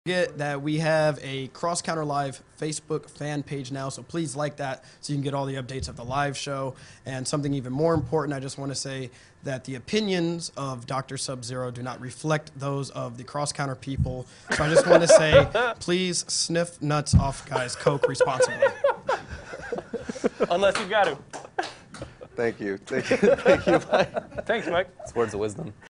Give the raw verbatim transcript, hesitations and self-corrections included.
Forget that we have a Cross Counter Live Facebook fan page now, so please like that so you can get all the updates of the live show. And something even more important, I just want to say that the opinions of Doctor Sub-Zero do not reflect those of the Cross Counter people. So I just want to say, please sniff nuts off guys' Coke responsibly. Unless you've got to. Thank you. Thank you. Thank you, Mike. Thanks, Mike. It's words of wisdom.